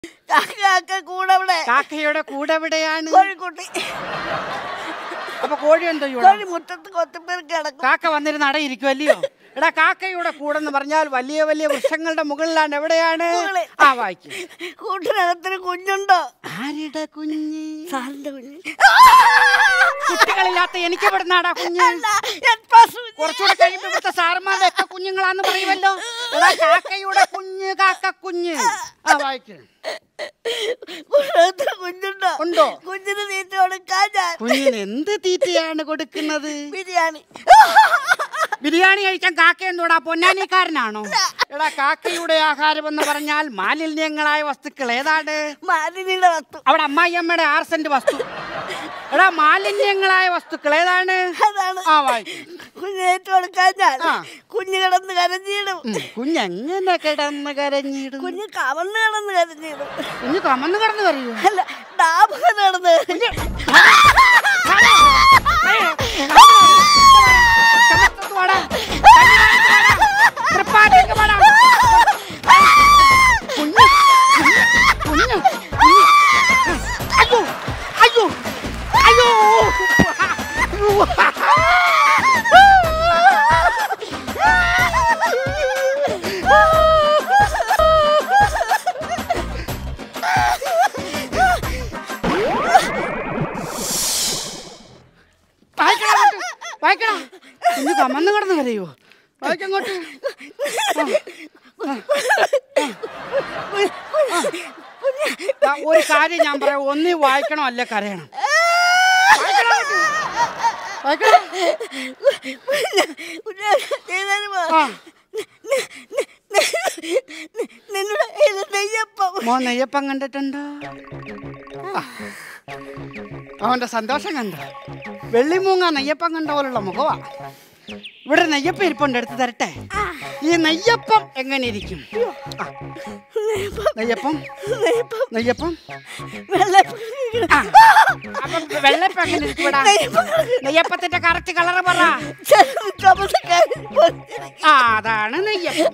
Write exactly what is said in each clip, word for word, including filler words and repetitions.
കാക്കയുടെ കൂടെ എവിടെയാണ്? കോഴിക്കുട്ടി. അപ്പൊ കോഴി എന്തോ കോഴി മുറ്റത്ത് കൊത്തിപ്പേർക്ക് കിടക്കും. കാക്ക വന്നിരുന്ന് അടയിരിക്കുമല്ലയോ? എടാ കാക്കയുടെ കൂടെന്ന് പറഞ്ഞാൽ വലിയ വലിയ വൃക്ഷങ്ങളുടെ മുകളിലാണ്. എവിടെയാണ്? ആ വായിക്കും. കൂട്ടിനകത്തൊരു കുഞ്ഞുണ്ടോ? ആരുടെ കുഞ്ഞ്? സാറിന്റെ കുഞ്ഞ്. കുട്ടികളില്ലാത്ത എനിക്ക് എവിടുന്നാടാ കുഞ്ഞ്? കുറച്ചുകൂടെ കഴിയുമ്പോ ഇവിടുത്തെ സാറന്മാരുടെ ഒക്കെ കുഞ്ഞുങ്ങളാന്ന് പറയുമല്ലോ. എടാ കാക്കയുടെ കുഞ്ഞ്, കാക്ക കുഞ്ഞ്. ആ വായിക്കും. കുഞ്ഞുണ്ടോ? ഉണ്ടോ? കുഞ്ഞിന് തീറ്റ കൊടുക്കാൻ ഞാൻ. കുഞ്ഞിന് എന്ത് തീറ്റയാണ് കൊടുക്കുന്നത്? ബിരിയാണി. ബിരിയാണി കഴിക്കാൻ കാക്ക എന്തോടാ പൊന്നാനിക്കാരനാണോ? എടാ കാക്കയുടെ ആഹാരം എന്ന് പറഞ്ഞാൽ മാലിന്യങ്ങളായ വസ്തുക്കൾ ഏതാണ്? മാലിന്യയുടെ വസ്തു. അവിടെ അമ്മായിയമ്മയുടെ ആറ് സെന്റ് വസ്തു. എടാ മാലിന്യങ്ങളായ വസ്തുക്കൾ ഏതാണ്? ആ വായിക്കും. കുഞ്ഞേറ്റ് കൊടുക്കാൻ ഞാൻ. കുഞ്ഞ് കിടന്ന് കരഞ്ഞിടും. കുഞ്ഞെങ്ങനെ കിടന്ന് കരഞ്ഞിടും? കുഞ്ഞ് കമന്ന് കിടന്ന് കരഞ്ഞിടും. കുഞ്ഞ് കമന്ന് കിടന്ന് കരയും? അല്ല, ഡാബ് കിടന്ന്. അയ്യോ അയ്യോ അയ്യോ വായിക്കണം. കുഞ്ഞ് കമന്ന് കിടന്ന് കരയോ? വായിക്കങ്ങോട്ട്. ഒരു കാര്യം ഞാൻ പറയാം, ഒന്നി വായിക്കണോ അല്ലേ കരയണം? മോ നെയ്യപ്പം കണ്ടിട്ടുണ്ടോ? അവന്റെ സന്തോഷം കണ്ട. വെള്ളിമൂങ്ങ നെയ്യപ്പം കണ്ട പോലുള്ള മുഖവാ. ഇവിടെ നെയ്യപ്പം ഇരിപ്പുണ്ട്, എടുത്ത് തരട്ടെ. ഈ നെയ്യപ്പം എങ്ങനെ ഇരിക്കും? നെയ്യപ്പം നെയ്യപ്പം വെള്ളപ്പം എങ്ങനെ ഇരിക്കും? നെയ്യപ്പത്തിന്റെ കറക്റ്റ് കളറ് പറ. ആ അതാണ് നെയ്യപ്പം.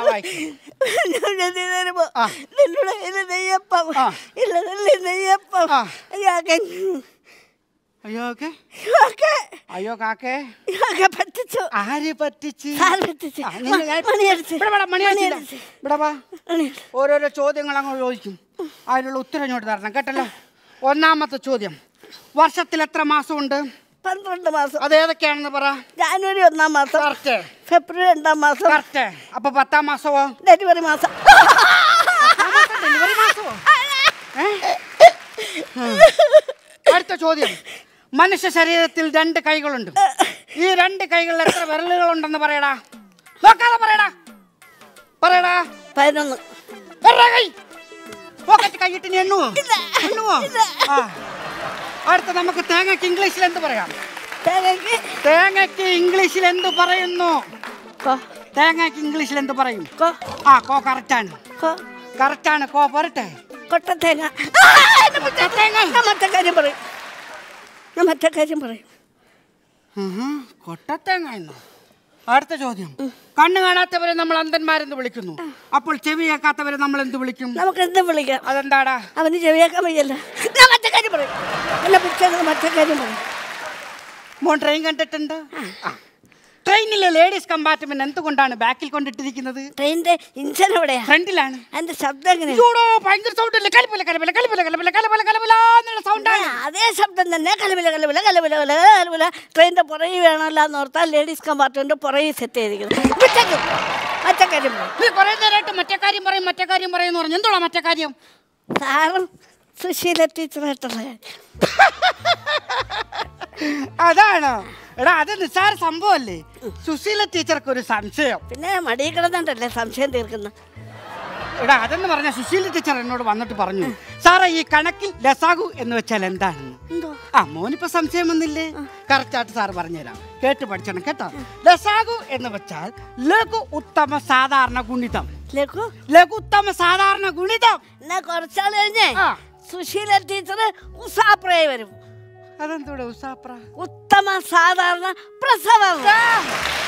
നെയ്യപ്പം നെയ്യപ്പം. അയ്യോ അയ്യോ കാക്കേ പറ്റിച്ചു. ആര് പറ്റിച്ച്? മണിയടിച്ച്. ഓരോരോ ചോദ്യങ്ങൾ അങ്ങ് ചോദിക്കും, അതിനുള്ള ഉത്തരം ഇങ്ങോട്ട് തരണം കേട്ടല്ലോ. ഒന്നാമത്തെ ചോദ്യം, വർഷത്തിൽ എത്ര മാസമുണ്ട്? പന്ത്രണ്ട് മാസം. അതേതൊക്കെയാണെന്ന് പറ. ജാനുവരി ഒന്നാം മാസം. കറക്റ്റ്. ഫെബ്രുവരി രണ്ടാം മാസം. കറക്റ്റ്. അപ്പൊ പത്താം മാസമോ? ഡെലിവറി മാസം. ഡെലിവറി മാസമോ? അടുത്ത ചോദ്യം, മനുഷ്യ ശരീരത്തിൽ രണ്ട് കൈകളുണ്ട്. ഈ രണ്ട് കൈകളിൽ എത്ര വിരലുകളുണ്ടെന്ന് പറയടാ. നോക്കാതെ പറയടാ. പറയടാ. പതിനൊന്ന്. കൈ പോക്കറ്റ് കൈയിട്ട് നീ എണ്ണുവോ? എണ്ണുവോ? ആ. അടുത്ത നമുക്ക് തേങ്ങയ്ക്ക് ഇംഗ്ലീഷിൽ എന്ത് പറയാം? തേങ്ങയ്ക്ക് തേങ്ങയ്ക്ക് ഇംഗ്ലീഷിൽ എന്ത് പറയുന്നു? തേങ്ങയ്ക്ക് ഇംഗ്ലീഷിൽ എന്ത് പറയും? ആ കോ കറക്റ്റാണ്. കറക്റ്റാണ്. കോ പോരട്ടെ. കൊട്ടത്തേങ്ങ. മറ്റേ കാര്യം പറയും. ഞാൻ മറ്റേ കാര്യം പറയും. കൊട്ടത്തേങ്ങ എന്നോ? അടുത്ത ചോദ്യം, കണ്ണ് കാണാത്തവരെ നമ്മൾ അന്ധന്മാരെന്ന് വിളിക്കുന്നു. അപ്പോൾ ചെവി കേൾക്കാത്തവരെ നമ്മൾ എന്ത് വിളിക്കും? നമുക്ക് എന്ത് വിളിക്കാം? അതെന്താടാ? അവന് ചെവി കേൾക്കാൻ വയ്യല്ല. ഞാൻ മറ്റേ കാര്യം പറയും. എന്നെ പിടിച്ചത് മറ്റേ കാര്യം പറയും. മോൻ ട്രെയിൻ കണ്ടിട്ടുണ്ട്? ട്രെയിനിലെ ലേഡീസ് കമ്പാർട്ട്മെന്റ് എന്തുകൊണ്ടാണ് ബാക്കിൽ കൊണ്ടിട്ടിരിക്കുന്നത്? ട്രെയിനിന്റെ ഇഞ്ചൻ എവിടെയാ? ഫ്രണ്ടിലാണ്. അതിന്റെ ശബ്ദം എങ്ങനെയാ? ഭയങ്കര സൗണ്ട് അല്ലേ? കലപില കലപില കലപില കലപില കലപില കലപില എന്നുള്ള സൗണ്ടാണ്. അതേ ശബ്ദം തന്നെ. കലപില കലപില കലപില കലപില. ട്രെയിനിന്റെ പുറകെ വേണമല്ലോ എന്ന് ഓർത്താൽ ലേഡീസ് കമ്പാർട്ട്മെന്റ് പുറകെ സെറ്റ് ചെയ്തിരിക്കുന്നത്. മറ്റേ കാര്യം നീ കുറെ നേരമായിട്ട് മറ്റേ കാര്യം പറയും മറ്റേ കാര്യം പറയുമെന്ന് പറഞ്ഞു. എന്തോളാ മറ്റേ കാര്യം? സാറും സുശീല ടീച്ചറായിട്ടുള്ള അതാണോ? എടാ അത് നിസ്സാര സംഭവല്ലേ. സുശീല ടീച്ചർക്ക് ഒരു സംശയം. പിന്നെ മടിയിൽ കിടന്നിട്ടല്ലേ സംശയം തീർക്കുന്ന. എടാ അതെന്ന് പറഞ്ഞ സുശീല ടീച്ചർ എന്നോട് വന്നിട്ട് പറഞ്ഞു, സാറേ ഈ കണക്കിൽ ലസാഗു എന്ന് വെച്ചാൽ എന്താണെന്ന്. ആ മോനിപ്പോ സംശയം വന്നില്ലേ? കറക്റ്റായിട്ട് സാറ് പറഞ്ഞുതരാം, കേട്ട് പഠിച്ചണം കേട്ടോ. ലസാഗു എന്ന് വെച്ചാൽ ലഘു ഉത്തമ സാധാരണ ഗുണിതം. ലഘു ലഘു ഉത്തമ സാധാരണ ഗുണിതം. എന്നാ കുറച്ചാൾ കഴിഞ്ഞേ സുശീല ടീച്ചർ ഉസാപ്രയെ വരും. അതെന്തോടെ ഉസാപ്ര? ഉത്തമ സാധാരണ പ്രസവം.